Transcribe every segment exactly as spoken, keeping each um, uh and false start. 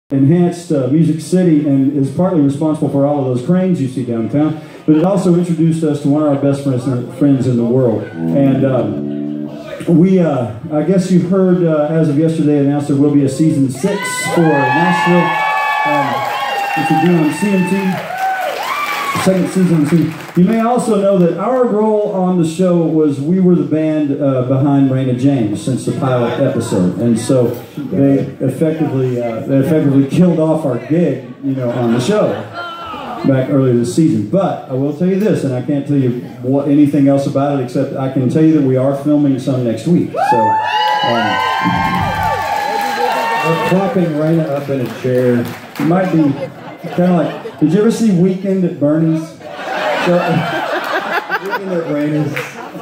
enhanced uh, Music City and is partly responsible for all of those cranes you see downtown, but it also introduced us to one of our best friends, friends in the world. And um, we, uh, I guess you heard uh, as of yesterday announced there will be a season six for Nashville, um, which will be on C M T. Second season. You may also know that our role on the show was we were the band uh, behind Raina James since the pilot episode, and so they effectively uh, they effectively killed off our gig, you know, on the show back earlier this season. But I will tell you this, and I can't tell you what anything else about it except I can tell you that we are filming some next week. So um, we're propping Raina up in a chair. It might be kind of like. Did you ever see Weekend at Bernie's? So, uh, Weekend at Raina's.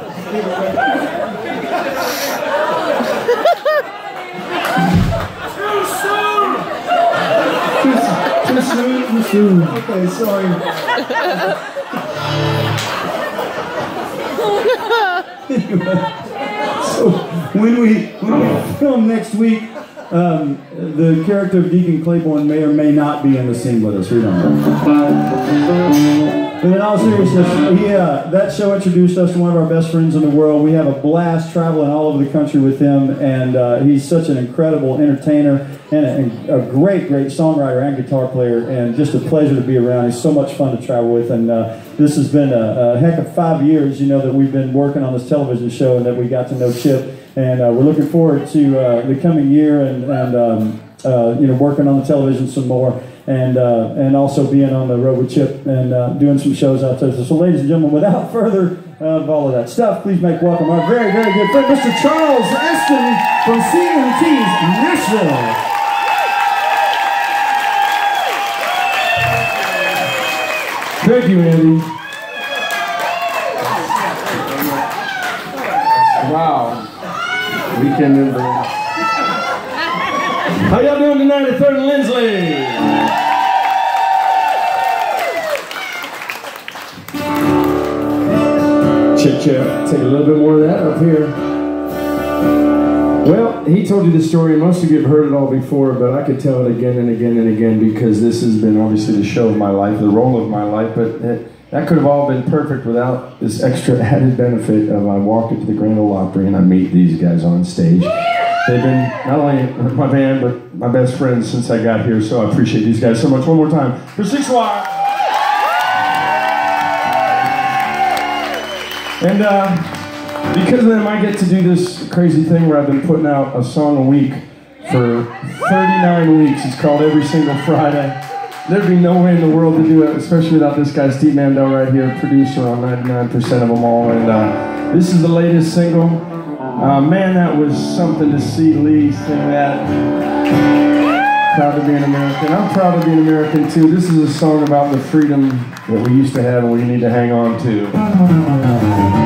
Too soon! Too soon, too soon. Okay, sorry. Anyway, so when we, when we film next week, Um, the character of Deacon Claiborne may or may not be in the scene with us. We don't know. But in all seriousness, he, uh, that show introduced us to one of our best friends in the world. We have a blast traveling all over the country with him, and uh, he's such an incredible entertainer and a, a great, great songwriter and guitar player, and just a pleasure to be around. He's so much fun to travel with, and uh, this has been a, a heck of five years, you know, that we've been working on this television show and that we got to know Chip. And uh, we're looking forward to uh, the coming year and, and um, uh, you know, working on the television some more, and uh, and also being on the road with Chip and uh, doing some shows out there. So, ladies and gentlemen, without further of all of that stuff, please make welcome our very, very good friend, Mister Charles Esten from C M T's Nashville. Thank you, Andy. Wow. Weekend in Berlin. How y'all doing tonight at third and Lindsley? Chip chip. Take a little bit more of that up here. Well, he told you this story, and most of you have heard it all before, but I could tell it again and again and again because this has been obviously the show of my life, the role of my life, but it, that could have all been perfect without this extra added benefit of I walk into the Grand Ole Opry and I meet these guys on stage. They've been not only my band, but my best friends since I got here, so I appreciate these guys so much. One more time for Sixwire. And uh, because of them, I get to do this crazy thing where I've been putting out a song a week for thirty-nine weeks. It's called Every Single Friday. There'd be no way in the world to do it, especially without this guy, Steve Mandel, right here, producer on ninety-nine percent of them all. And uh, this is the latest single. Uh, man, that was something to see Lee sing that. Proud to be an American. I'm proud to be an American, too. This is a song about the freedom that we used to have and we need to hang on to.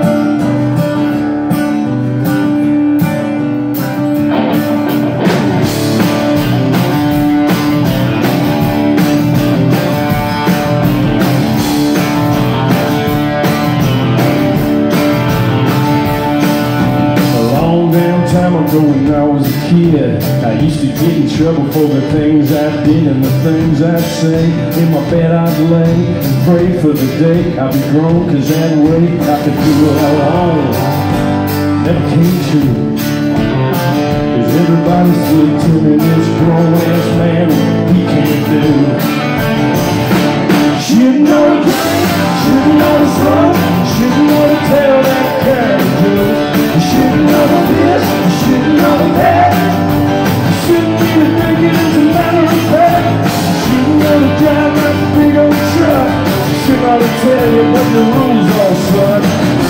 When I was a kid, I used to get in trouble for the things I did and the things I say. In my bed I'd lay and pray for the day I'd be grown, cause that way I could do it all alone. Never came true, cause everybody's good to me, this grown ass man, he can't do. Shouldn't know the game, shouldn't know the song, shouldn't know to tell that character. You shouldn't know the this, you shouldn't know the that. You shouldn't even think it as a matter of fact. You shouldn't know to drive that big old truck. You should know to tell you what the rules are, son.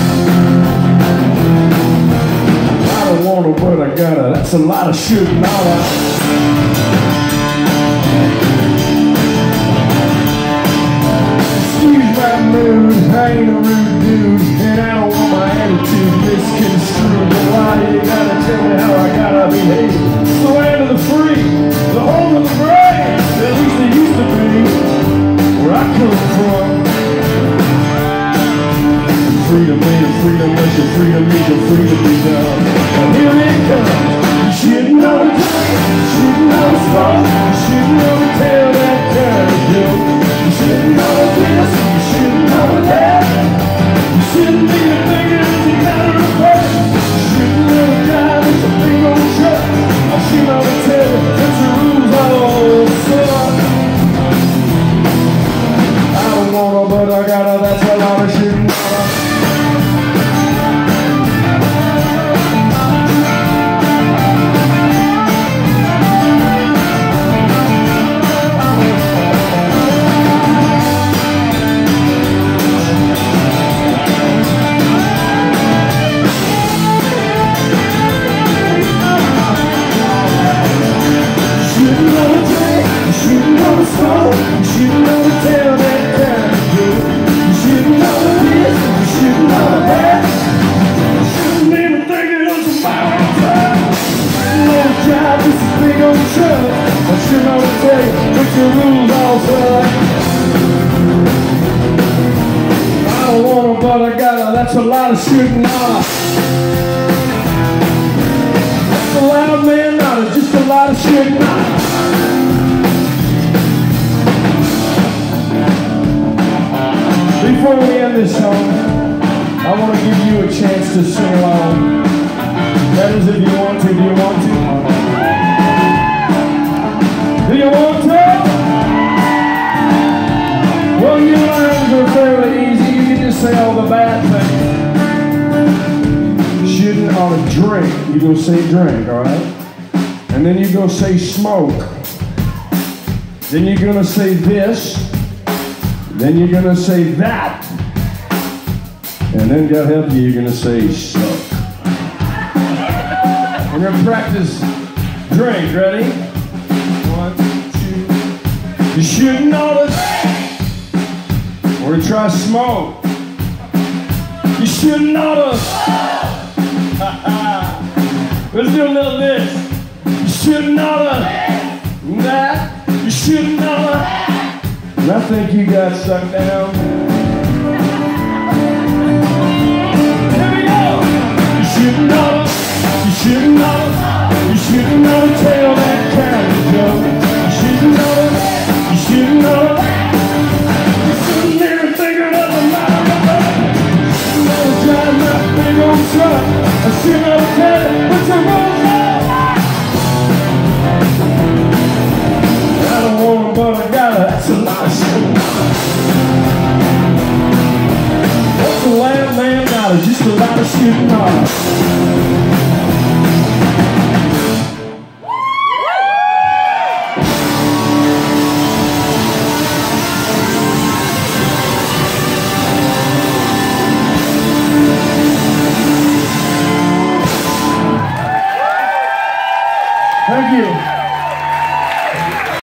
I don't want to, but I gotta. That's a lot of shouldn't oughta. Excuse my mood, I ain't a rude dude, and I don't want my attitude misconstrued. But why you gotta tell me how I gotta behave? It's the land of the free, the home of the brave, at least it used to be, where I come from. Freedom ain't freedom, unless your freedom means your freedom be done. And here it comes. You shouldn't know the time, you shouldn't know the spot, you shouldn't know, you shouldn't know to tell that kind of joke. You shouldn't know the this, you shouldn't know that. You shouldn't even think it was about time. No job, just a big old truck. I should know to tell you, put your rules all set. I don't want to, but I gotta, that's a lot of shooting off. That's a loud man, not just a lot of shooting off. Before we end this song, I want to give you a chance to sing along. That is if you want to. Do you want to? Do you want to? Well, your lines are fairly easy. You can just say all the bad things. Shouldn't ought to drink. You go say drink, all right? And then you go say smoke. Then you're going to say this. Then you're going to say that. And then, God help you, you're going to say suck. We're going to practice drink. Ready? One, two. You shouldn't know this. We're going to try smoke. You shouldn't know this. Let's do a little this. You shouldn't know that. You shouldn't know that. And I think you got sucked down. Here we go. You shouldn't know. You shouldn't know. You shouldn't know to tell that kind of joke. You shouldn't know. You shouldn't know. You shouldn't even think of nothing about it. You know to drive that big old truck. I should know to tell you what's the wrong way. I don't want to, but I gotta. That's a lot of shit. What's a loud man now? It's just a lot of shooting off. Thank you.